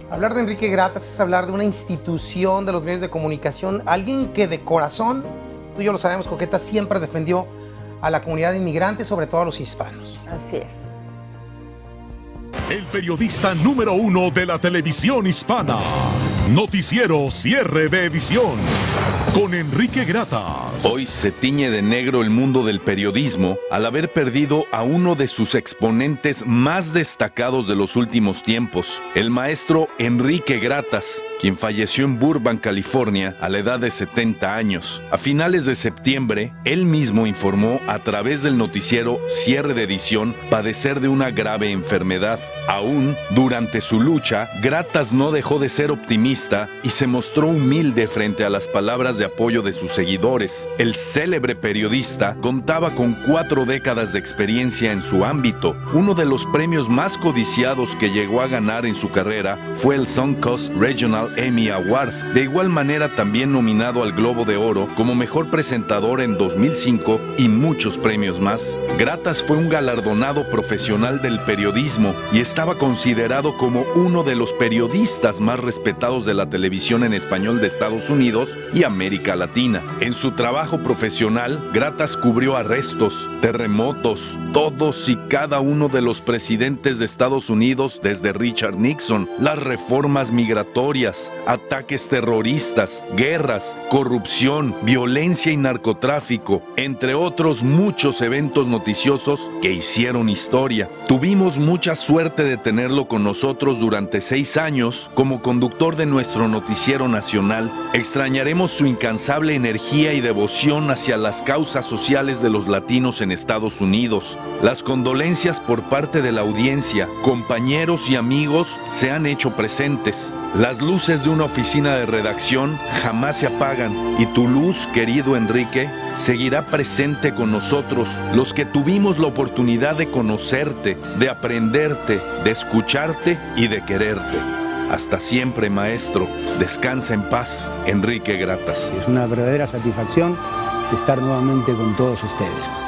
Hablar de Enrique Gratas es hablar de una institución de los medios de comunicación, alguien que de corazón, tú y yo lo sabemos, Coqueta, siempre defendió a la comunidad inmigrante, sobre todo a los hispanos. Así es. El periodista número 1 de la televisión hispana. Noticiero Cierre de Edición con Enrique Gratas. Hoy se tiñe de negro el mundo del periodismo al haber perdido a uno de sus exponentes más destacados de los últimos tiempos, el maestro Enrique Gratas, quien falleció en Burbank, California, a la edad de 70 años. A finales de septiembre, él mismo informó a través del noticiero Cierre de Edición padecer de una grave enfermedad. Aún durante su lucha, Gratas no dejó de ser optimista y se mostró humilde frente a las palabras de apoyo de sus seguidores. El célebre periodista contaba con 4 décadas de experiencia en su ámbito. Uno de los premios más codiciados que llegó a ganar en su carrera fue el Suncoast Regional Emmy Award. De igual manera, también nominado al Globo de Oro como mejor presentador en 2005 y muchos premios más. Gratas fue un galardonado profesional del periodismo y estaba considerado como uno de los periodistas más respetados de la televisión en español de Estados Unidos y América Latina. En su trabajo profesional, Gratas cubrió arrestos, terremotos, todos y cada uno de los presidentes de Estados Unidos desde Richard Nixon, las reformas migratorias, ataques terroristas, guerras, corrupción, violencia y narcotráfico, entre otros muchos eventos noticiosos que hicieron historia. Tuvimos mucha suerte de tenerlo con nosotros durante 6 años como conductor de nuestro noticiero nacional. Extrañaremos su incansable energía y devoción hacia las causas sociales de los latinos en Estados Unidos. Las condolencias por parte de la audiencia, compañeros y amigos se han hecho presentes. Las luces de una oficina de redacción jamás se apagan y tu luz, querido Enrique, seguirá presente con nosotros, los que tuvimos la oportunidad de conocerte, de aprenderte, de escucharte y de quererte. Hasta siempre, maestro. Descansa en paz, Enrique Gratas. Es una verdadera satisfacción estar nuevamente con todos ustedes.